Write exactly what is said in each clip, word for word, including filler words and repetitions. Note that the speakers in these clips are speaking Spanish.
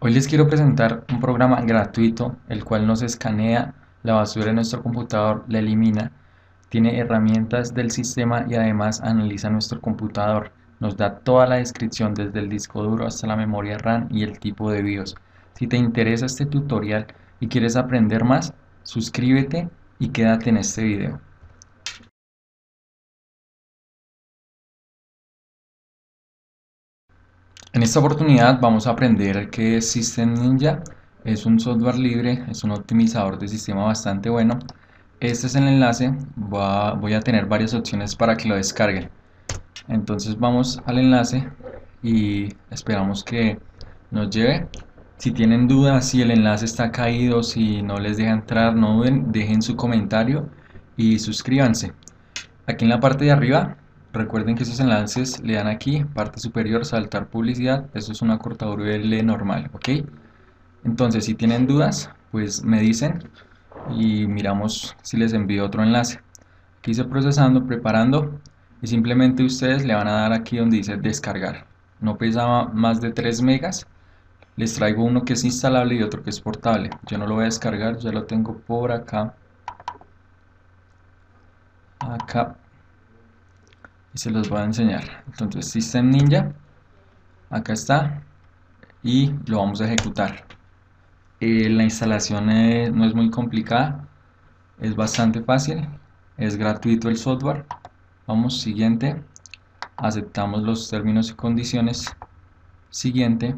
Hoy les quiero presentar un programa gratuito, el cual nos escanea la basura de nuestro computador, la elimina, tiene herramientas del sistema y además analiza nuestro computador. Nos da toda la descripción desde el disco duro hasta la memoria RAM y el tipo de BIOS. Si te interesa este tutorial y quieres aprender más, suscríbete y quédate en este video. En esta oportunidad vamos a aprender qué es System Ninja. Es un software libre, es un optimizador de sistema bastante bueno. Este es el enlace, voy a, voy a tener varias opciones para que lo descarguen. Entonces vamos al enlace y esperamos que nos lleve. Si tienen dudas, si el enlace está caído, si no les deja entrar, no duden, dejen su comentario y suscríbanse. Aquí en la parte de arriba, recuerden que esos enlaces le dan aquí, parte superior, saltar publicidad. Eso es una cortadura U R L normal, ¿ok? Entonces, si tienen dudas, pues me dicen y miramos si les envío otro enlace. Aquí dice procesando, preparando y simplemente ustedes le van a dar aquí donde dice descargar. No pesa más de tres megas. Les traigo uno que es instalable y otro que es portable. Yo no lo voy a descargar, ya lo tengo por acá. Acá. Y se los voy a enseñar. Entonces System Ninja, acá está, y lo vamos a ejecutar. Eh, la instalación eh, no es muy complicada, es bastante fácil, es gratuito el software. Vamos, siguiente, aceptamos los términos y condiciones, siguiente,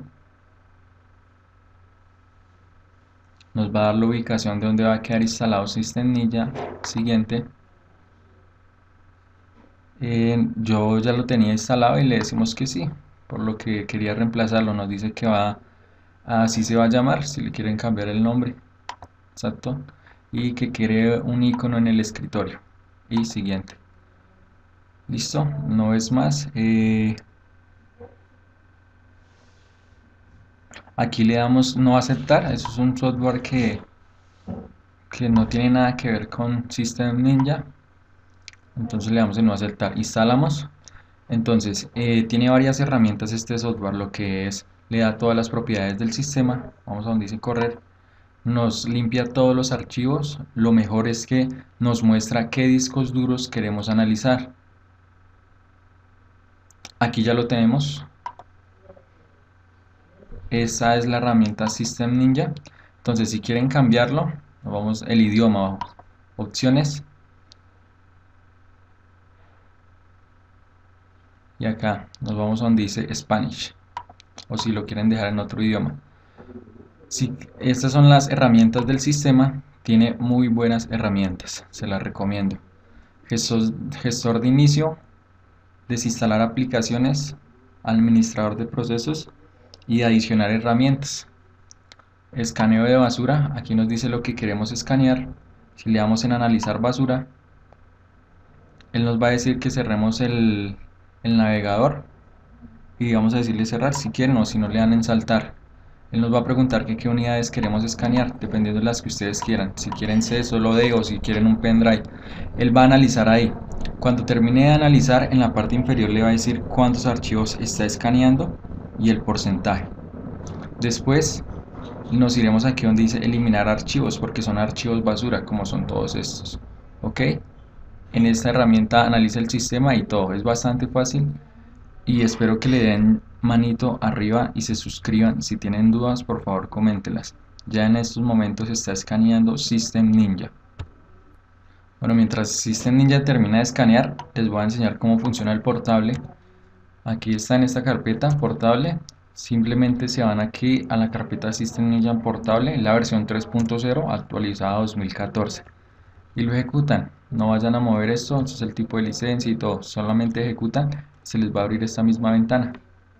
nos va a dar la ubicación de donde va a quedar instalado System Ninja, siguiente. Eh, yo ya lo tenía instalado y le decimos que sí, por lo que quería reemplazarlo. Nos dice que va, así se va a llamar, si le quieren cambiar el nombre, exacto, y que quiere un icono en el escritorio. Y siguiente. Listo, no es más. Eh, aquí le damos no aceptar. Eso es un software que, que no tiene nada que ver con System Ninja. Entonces le damos en no aceptar. Instalamos. Entonces, eh, tiene varias herramientas este software, lo que es, le da todas las propiedades del sistema. Vamos a donde dice correr. Nos limpia todos los archivos. Lo mejor es que nos muestra qué discos duros queremos analizar. Aquí ya lo tenemos. Esa es la herramienta System Ninja. Entonces, si quieren cambiarlo, vamos el idioma, vamos, opciones, y acá nos vamos a donde dice Spanish, o si lo quieren dejar en otro idioma. Si, estas son las herramientas del sistema, tiene muy buenas herramientas, se las recomiendo. Gestor, gestor de inicio, desinstalar aplicaciones, administrador de procesos y adicionar herramientas. Escaneo de basura, aquí nos dice lo que queremos escanear. Si le damos en analizar basura, él nos va a decir que cerremos el, el navegador y vamos a decirle cerrar si quieren, o si no le dan en saltar. Él nos va a preguntar que qué unidades queremos escanear, dependiendo de las que ustedes quieran. Si quieren C, solo D, o si quieren un pendrive. Él va a analizar ahí. Cuando termine de analizar, en la parte inferior le va a decir cuántos archivos está escaneando y el porcentaje. Después nos iremos aquí donde dice eliminar archivos, porque son archivos basura, como son todos estos. Ok, en esta herramienta analiza el sistema y todo. Es bastante fácil y espero que le den manito arriba y se suscriban. Si tienen dudas, por favor coméntelas. Ya en estos momentos está escaneando System Ninja. Bueno, mientras System Ninja termina de escanear, les voy a enseñar cómo funciona el portable. Aquí está en esta carpeta portable. Simplemente se van aquí a la carpeta System Ninja portable, la versión tres punto cero actualizada dos mil catorce, y lo ejecutan. No vayan a mover esto, entonces el tipo de licencia y todo, solamente ejecutan. Se les va a abrir esta misma ventana.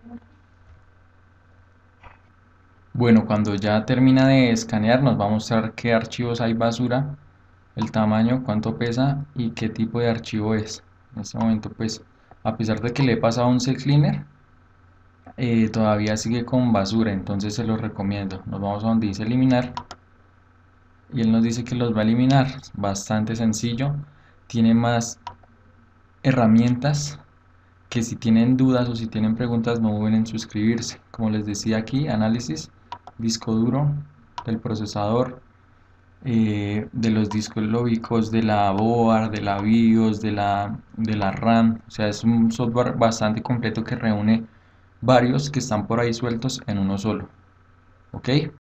Bueno, cuando ya termina de escanear nos va a mostrar qué archivos hay basura, el tamaño, cuánto pesa y qué tipo de archivo es. En este momento, pues, a pesar de que le he pasado un CCleaner, eh, todavía sigue con basura, entonces se los recomiendo. Nos vamos a donde dice eliminar y él nos dice que los va a eliminar. Bastante sencillo, tiene más herramientas, que si tienen dudas o si tienen preguntas no duden en suscribirse. Como les decía aquí, análisis, disco duro, del procesador, eh, de los discos lógicos, de la board, de la BIOS, de la, de la RAM. O sea, es un software bastante completo que reúne varios que están por ahí sueltos en uno solo. ¿Ok?